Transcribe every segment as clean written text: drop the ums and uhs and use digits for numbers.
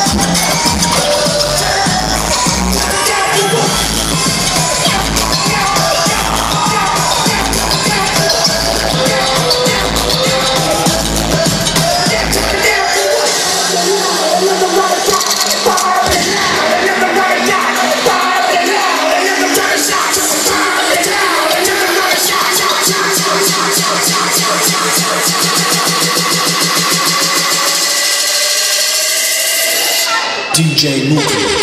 DJ Movie.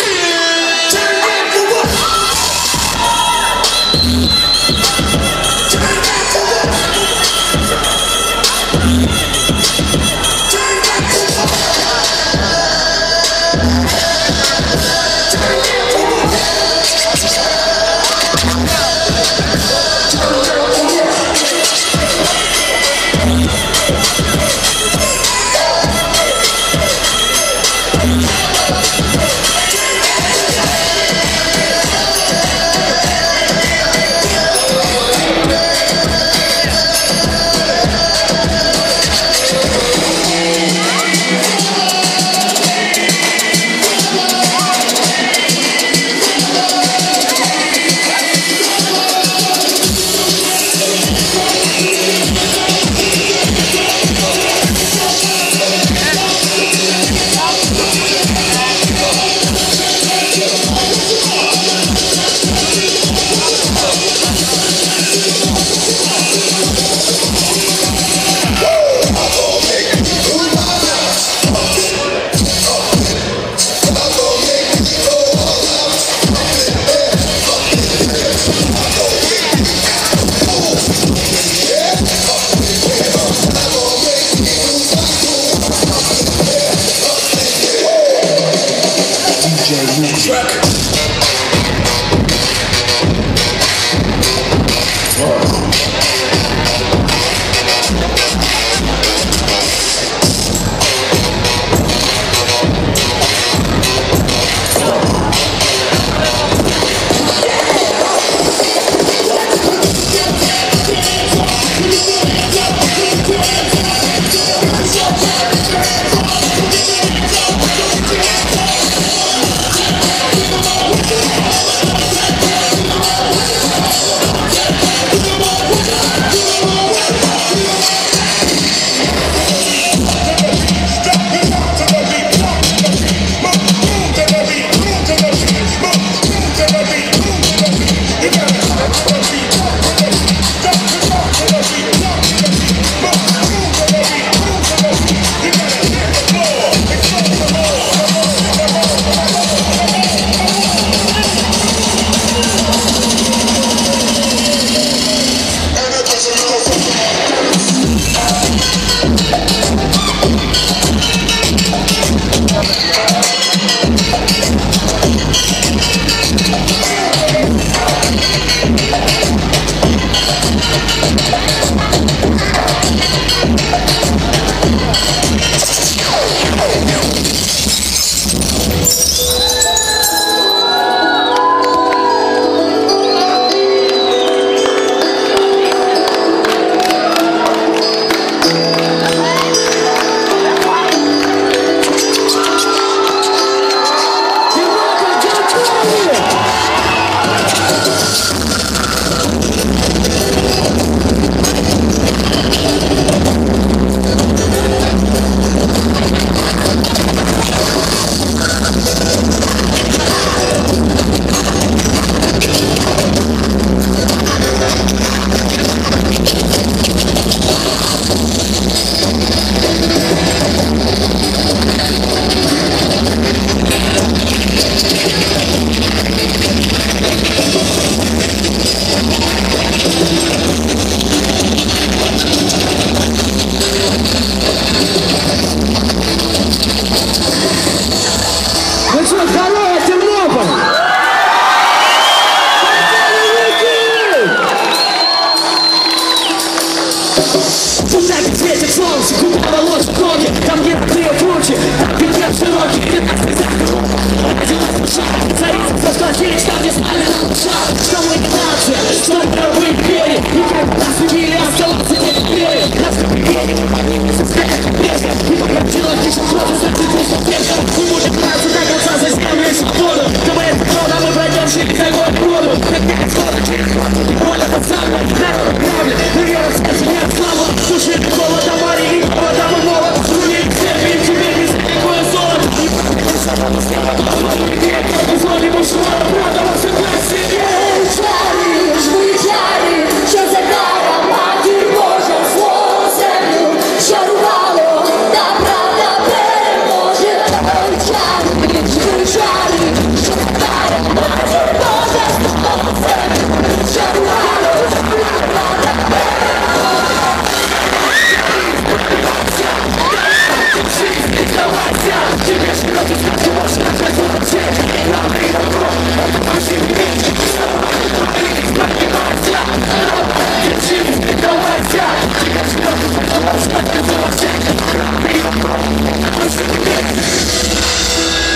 Без, и пока делать лишь просто, ты просто перша, мы можем брать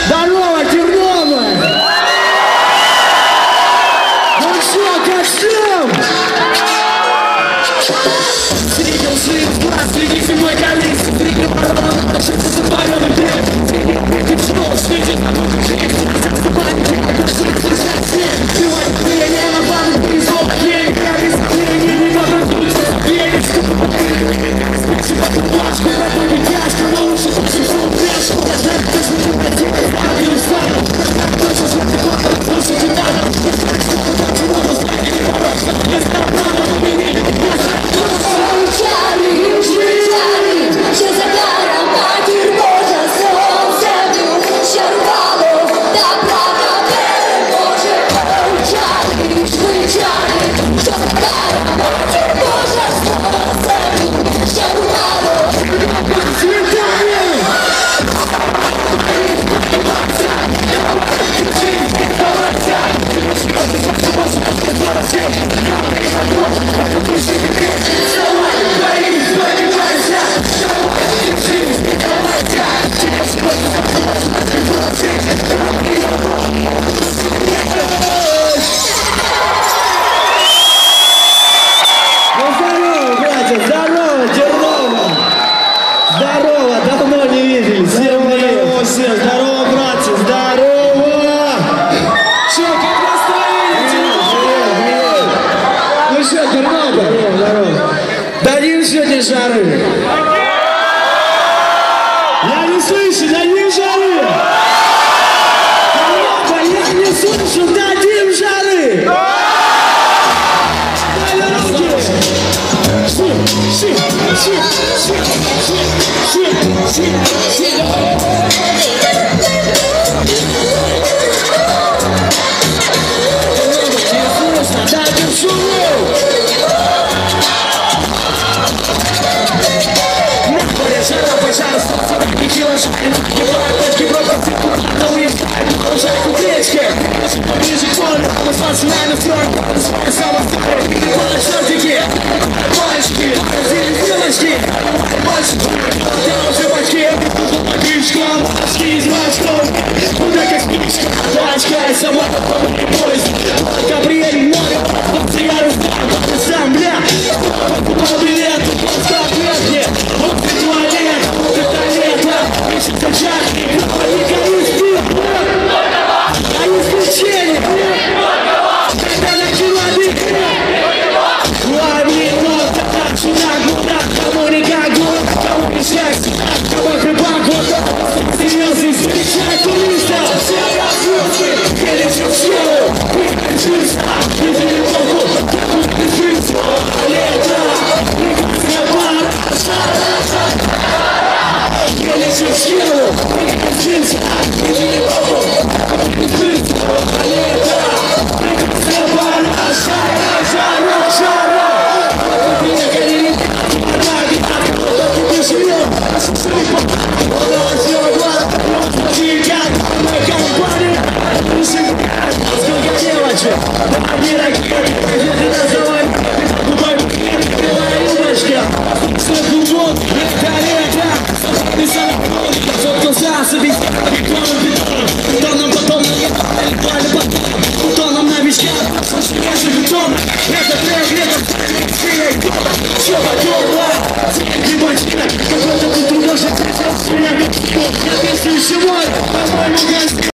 Здорово, Терновы! Ну что, как всем? Встретил своих глаз среди земной коллекции, прикрыл порог, начался запаленный бред. Ты что, светит, а ну ты их засыпать, ты вот ты, я на банк, ты злоб, я без зрения, не образуется, я не вступаю. Спасибо, ты плашку, это не тяжко, но лучше послушал пешку. Ты же не хотел, а не устал. Точно, что ты плакал, слушай, не надо. Я стал правом, меня не жары. Я не слышу, дадим жары. Я не слышу, дадим жары. Дадим шуму. Пожалуйста, ничего же не бывает, Европа, но уезжает, продолжает утречки. Ближе к полю, мы с вас нами встроим, самый второй, не чертики, мальчики, девочки, мальчики, там уже почти, пачка, маски из мачков, куда как спичка, пачка, сама поезд, Габриэль, море, я раздам, сам, бля, покупал билет, как верхне, вот ты туалет. Какой-то ты трудишься, я без всего, по-моему,